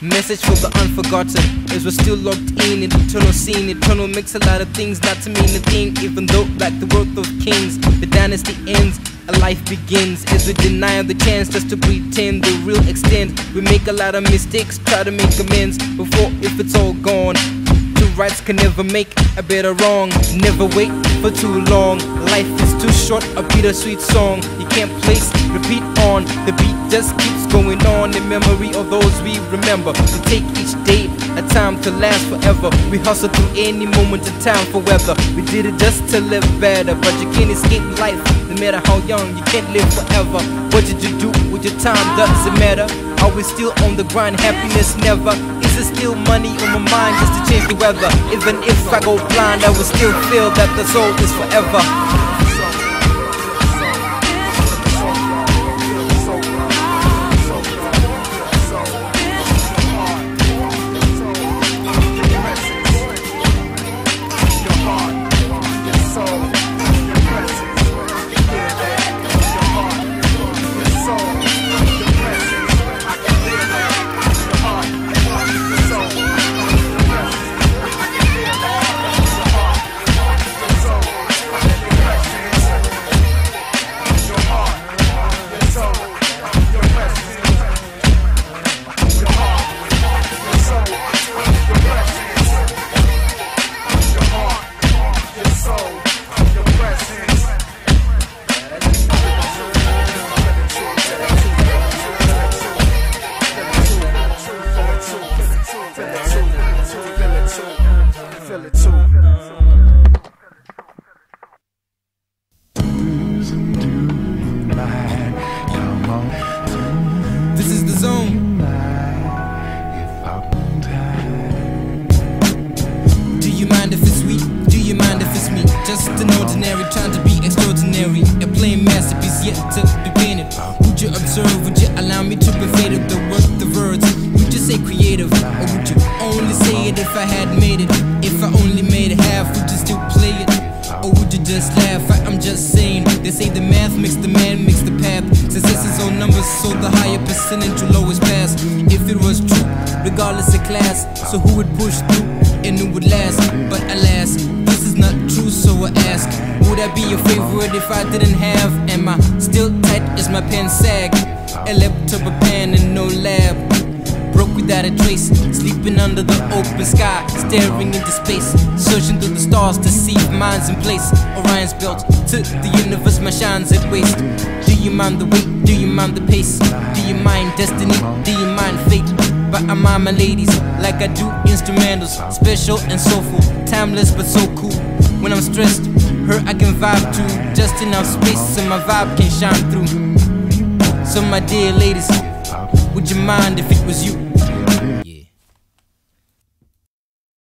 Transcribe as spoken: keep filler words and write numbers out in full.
Message for the unforgotten, as we're still locked in an eternal scene. Eternal makes a lot of things not to mean a thing, even though like the worth of kings, the dynasty ends, a life begins. As we deny the chance just to pretend the real extent, we make a lot of mistakes, try to make amends before if it's all gone. Two rights can never make a better wrong. Never wait for too long. Life is too short, a bittersweet song you can't place, repeat on. The beat just keeps going on in memory of those we remember. We take each day a time to last forever. We hustle through any moment in time for weather. We did it just to live better, but you can't escape life. No matter how young, you can't live forever. What did you do with your time? Doesn't matter. Are we still on the grind? Happiness never. Is it still money on my mind just to change the weather? Even if I go blind, I will still feel that the soul is forever. This is the zone. Do you mind if it's sweet? Do you mind if it's me? Just an ordinary trying to be extraordinary. A plain masterpiece yet to be painted. Would you observe? Would you allow me to be faded? The worth the words. Would you say creative? Or would you only say it if I had made it? If I only made it half, would you still play it? Or would you just laugh? I'm just saying. They say the math makes the man, makes the path. Success is all numbers, so the higher percentage will always pass. If it was true, regardless of class, so who would push through and who would last? But alas, this is not true, so I ask, would I be your favorite if I didn't have? Am I still tight as my pen sag? A laptop, a pen, and no lab. Broke without a trace, sleeping under the open sky, staring into space, searching through the stars to see if mine's in place. Orion's belt to the universe, my shine's at waste. Do you mind the weight? Do you mind the pace? Do you mind destiny? Do you mind fate? But I mind my ladies like I do instrumentals, special and soulful, timeless but so cool. When I'm stressed, her I can vibe to, just enough space so my vibe can shine through. So my dear ladies, would you mind if it was you?